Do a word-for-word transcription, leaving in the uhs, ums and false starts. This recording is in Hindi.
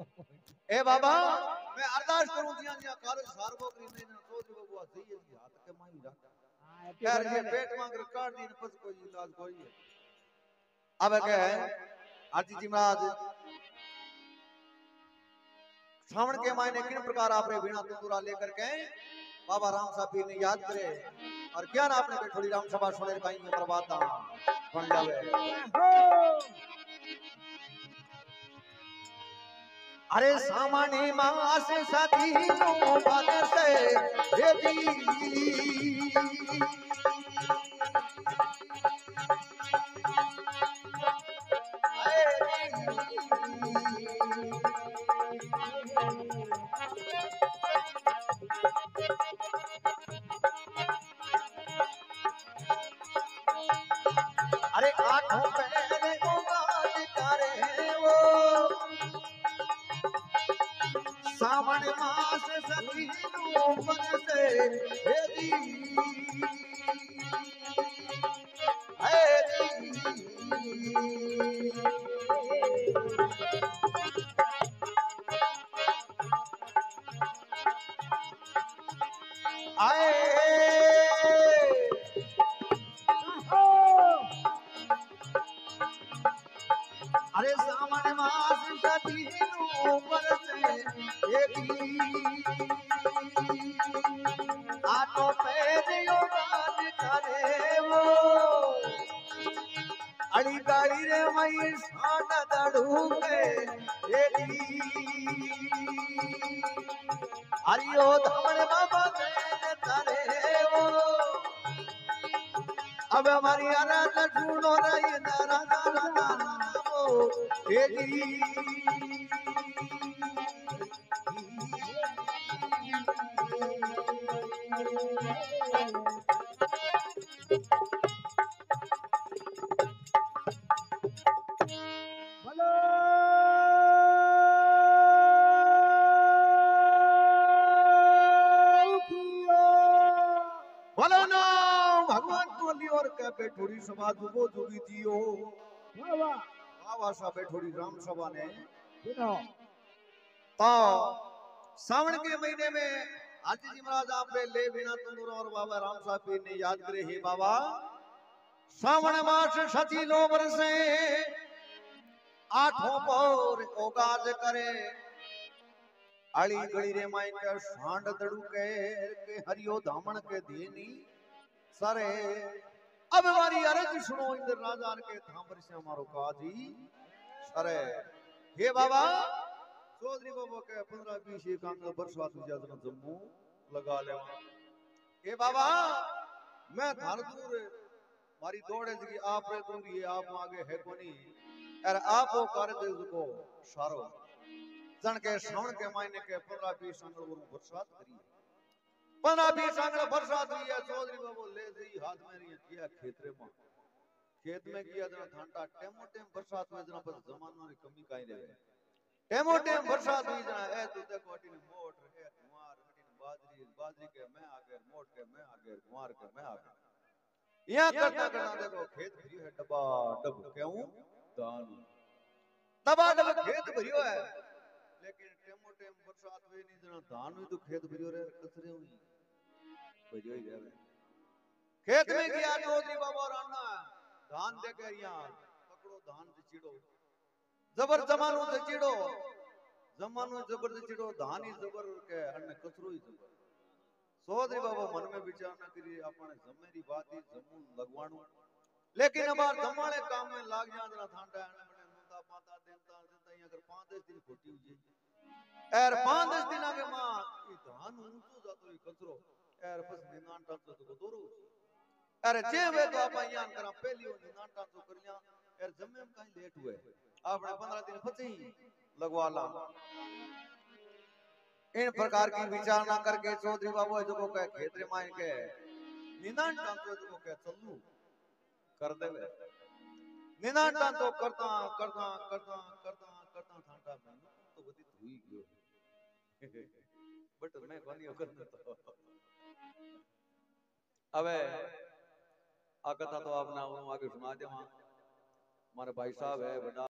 ए बाबा मैं अरदास करूं जिया जिया कार सारबो करी नहीं ना सोच बबुआ सही है जी हाथ के माई रख यार ये पेट मांग काट दी पस कोई इलाज कोई है अब क्या है हाजी जी महाराज श्रावण के महीने किन प्रकार आपने वीणा तुंदुरा लेकर के बाबा राम साहब पीर ने याद करे और क्या ना आपने थोड़ी राम सभा सुने कहीं बर्बाद बन जावे। अरे सामान्य मास साथी नो बात से भेदी अरे आठों पैर को बात करे वो सावन मास सखी ऊपर से भेदी आए अरे सावन मास सखी ऊपर से आटो पैरियो बात करे वो अड़ी गाड़ी रे मई साना दड़ू के हरियो धमन बाबा देन करे वो अब हमारी आराध ढूंढो रही नारा नारा नारा वो तेरी बैठोड़ी सभा दुबो दुबी जियो बाबा साहब बैठोड़ी राम सभा ने तो सावन के महीने में हाजी जी महाराज आपने ले बिना तुंदुरा और बाबा राम साहब पीर ने याद करे हे बाबा सावन मास सती लो बरसे आठों पौर ओगाज करे अली गली रे माई के सांड दड़ू के के हरियो धामन के देनी सारे अब हमारी अर्ज सुनो इंद्र राजा के धाम पर से हमारो काजी सरे हे बाबा चौधरी बाबा के पंद्रह बीस एकांग बरसात ज्यादा जम्मू लगा ले हे बाबा मैं धार दूर मारी दौड़े की आप रे दूरी है आप आगे है कोनी और आप वो कार्य दे को सारो जन के श्रावण के महीने के पंद्रह बीस आंगल बरसात करी पंद्रह बीस आंगल बरसात हुई है चौधरी बाबू ले जी हाथ में नहीं किया खेतरे में खेत में किया जना ठंडा टेमो टेम बरसात में जना बस जमाना की कमी काई रहे टेमो टेम बरसात हुई जना ए तू देखो अटी मोट है कुमार अटी बाजरी बाजरी के मैं आगे मोट के मैं आगे कुमार के मैं आगे यहां करता करता देखो खेत भरियो है डबा डब क्यों दान डबा डब खेत भरियो है लेकिन टेमो टेम बरसात हुई नहीं जना धान भी तो खेत भरियो रे कसरे हुई भरियो ही रहे खेत में गया चौधरी बाबा राणा धान देके यहां पकड़ो धान से चिड़ो जबर जमानो से चिड़ो जमानो जबर से चिड़ो धान ही जबर के अन्न कसरो ही जबर चौधरी बाबा मन में विचार न करी अपने जमेरी बात ही जमून लगवाणो लेकिन अबार जमाने काम में लाग जा जना थांडा ने मने मुंदा पाता देनता देनता अगर पांच दस दिन खोटी हुई एर पांच दस दिन आगे मां ई धान ऊंचो जातो ई कचरो एर बस निनान टांचो तो दोरो अरे जे वे तो आप यान करा पहली हो निनान टांचो करिया एर जमे में काई लेट हुए आपने पंद्रह दिन पची लगवा ला इन प्रकार की विचारणा करके चौधरी बाबू जो को कहे खेतरे माई के निनान टांचो जो को कहे चलू कर देवे निनान टांचो करता करता करता करता करता थांटा में तो बदी हुई गयो बट मैं कोनी करता तो अबे आ कथा तो आपने आगे सुना दे हमारे भाई साहब है बड़ा